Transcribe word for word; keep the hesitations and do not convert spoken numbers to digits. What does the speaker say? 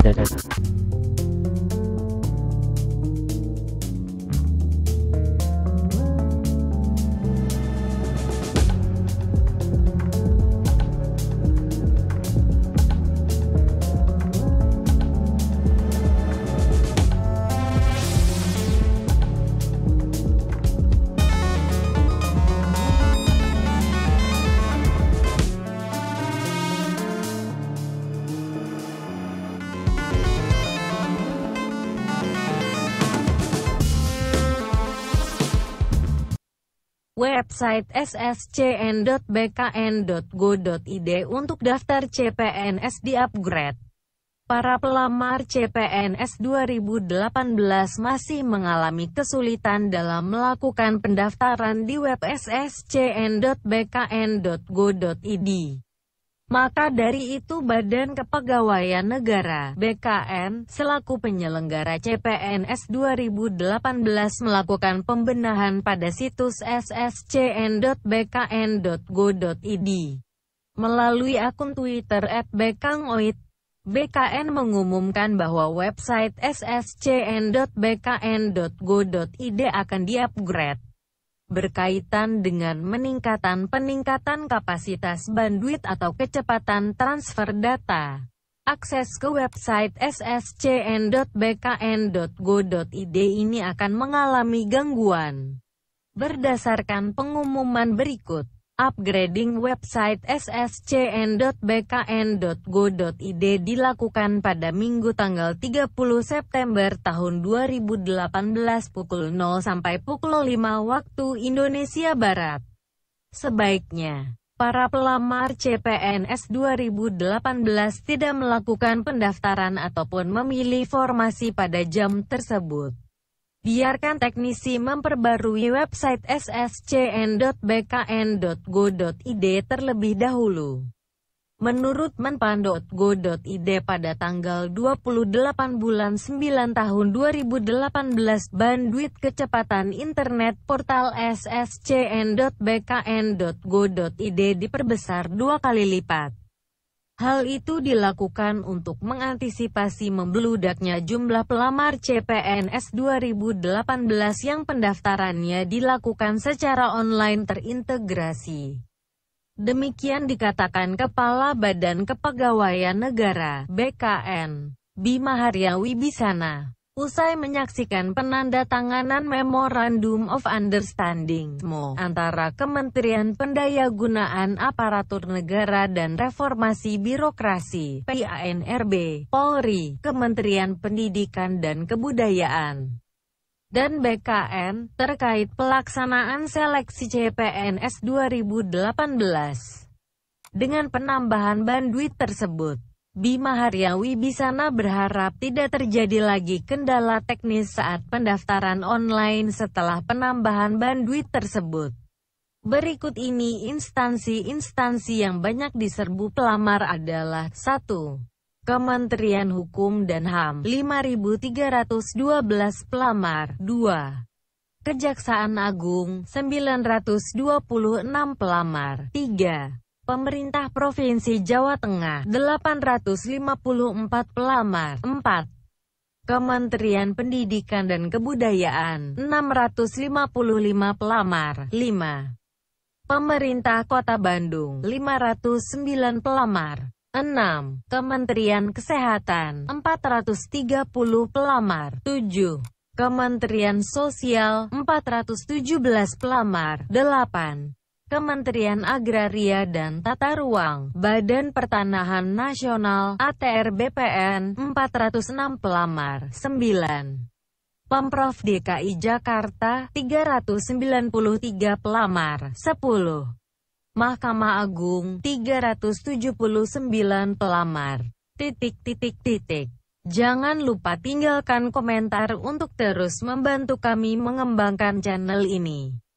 Website s s c n dot b k n dot go dot i d untuk daftar C P N S di-upgrade. Para pelamar C P N S dua ribu delapan belas masih mengalami kesulitan dalam melakukan pendaftaran di web s s c n dot b k n dot go dot i d. Maka dari itu Badan Kepegawaian Negara (B K N) selaku penyelenggara C P N S dua ribu delapan belas melakukan pembenahan pada situs s s c n dot b k n dot go dot i d. Melalui akun Twitter et bekangoid, B K N mengumumkan bahwa website s s c n dot b k n dot go dot i d akan di-upgrade. Berkaitan dengan meningkatan peningkatan kapasitas bandwidth atau kecepatan transfer data. Akses ke website s s c n dot b k n dot go dot i d ini akan mengalami gangguan. Berdasarkan pengumuman berikut, upgrading website s s c n dot b k n dot go dot i d dilakukan pada Minggu tanggal tiga puluh September tahun dua ribu delapan belas pukul nol sampai pukul lima waktu Indonesia Barat. Sebaiknya, para pelamar C P N S dua ribu delapan belas tidak melakukan pendaftaran ataupun memilih formasi pada jam tersebut. Biarkan teknisi memperbarui website s s c n dot b k n dot go dot i d terlebih dahulu. Menurut menpan dot go dot i d pada tanggal dua puluh delapan bulan sembilan tahun dua ribu delapan belas, bandwidth kecepatan internet portal s s c n dot b k n dot go dot i d diperbesar dua kali lipat. Hal itu dilakukan untuk mengantisipasi membeludaknya jumlah pelamar C P N S dua ribu delapan belas yang pendaftarannya dilakukan secara online terintegrasi. Demikian dikatakan Kepala Badan Kepegawaian Negara (B K N), Bima Arya Wibisana, usai menyaksikan penandatanganan Memorandum of Understanding (M O) antara Kementerian Pendayagunaan Aparatur Negara dan Reformasi Birokrasi (P A N R B), Polri, Kementerian Pendidikan dan Kebudayaan, dan B K N, terkait pelaksanaan seleksi C P N S dua ribu delapan belas. Dengan penambahan bandwidth tersebut, Bima Arya Wibisana berharap tidak terjadi lagi kendala teknis saat pendaftaran online setelah penambahan bandwidth tersebut. Berikut ini instansi-instansi yang banyak diserbu pelamar adalah satu. Kementerian Hukum dan H A M lima ribu tiga ratus dua belas pelamar, dua. Kejaksaan Agung sembilan ratus dua puluh enam pelamar, tiga. Pemerintah Provinsi Jawa Tengah delapan ratus lima puluh empat pelamar, empat. Kementerian Pendidikan dan Kebudayaan enam ratus lima puluh lima pelamar, lima. Pemerintah Kota Bandung lima ratus sembilan pelamar, enam. Kementerian Kesehatan empat ratus tiga puluh pelamar, tujuh. Kementerian Sosial empat ratus tujuh belas pelamar, delapan. Kementerian Agraria dan Tata Ruang, Badan Pertanahan Nasional (A T R B P N) empat ratus enam pelamar, sembilan. Pemprov D K I Jakarta tiga ratus sembilan puluh tiga pelamar, sepuluh. Mahkamah Agung tiga ratus tujuh puluh sembilan pelamar. Titik titik titik. Jangan lupa tinggalkan komentar untuk terus membantu kami mengembangkan channel ini.